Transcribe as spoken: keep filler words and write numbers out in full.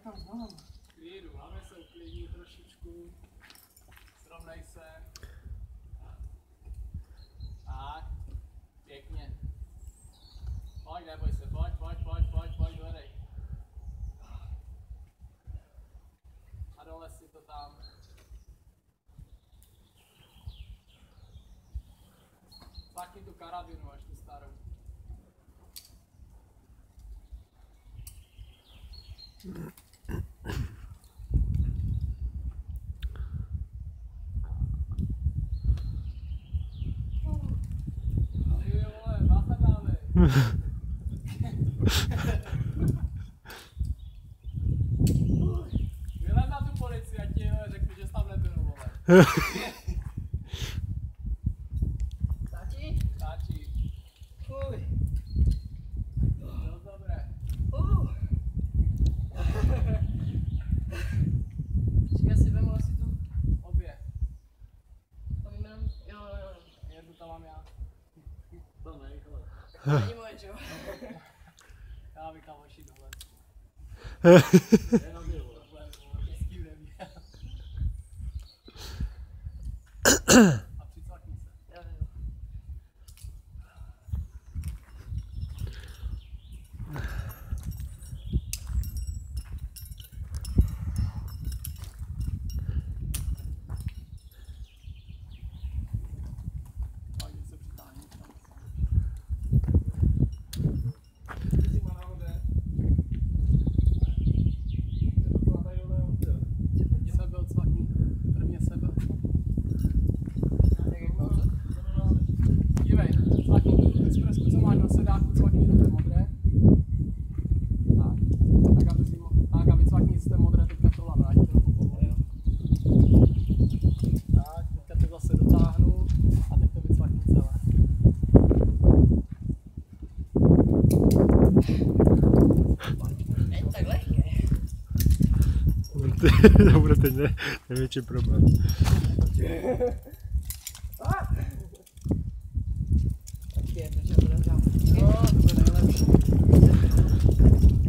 tam znám. Klíru, hlavně se uklidní trošičku. Srovnej se. Tak, pěkně. Pojď, neboj se, pojď, pojď, pojď, pojď, pojď, hledej. A dole si to tam. Cvakni tu karabinu až tu starou. Ty vole, bacha dávej. Vylez na tu policii, ať ti řeknu, že jsi tam nebyl, vole. Táči? Táčí. Fuj. No dobré. Uh. Čekaj, si vemu asi tu. Obě. To mi jenom, jo, jo, jo. Jednu tam mám já. To nej, ale. To není moje, že jo? Já bych tam oči dole. Jenom je, vole. Tohle, vole, s tím neví. A přicvakni se. Jo, jo. A když se přitáhni tam. Ty jsi má nahoře. Je to celá tady dole, jo. Sebe odsvakni. Prvně sebe. Jak jak mám? Dívej, cvakni tu expressku, co máš na sedáku, cvakni do té modré. Tak, tak aby si mohl, tak aby cvakni z té modré teďka to vrátí trochu pomalu. Tak, teďka to zase dotáhnu a teď to vycvakni celé. Není tak lehké. To bude teď ne, největší problém. Počkej, protože budeme dělat. No, to bude nejlepší.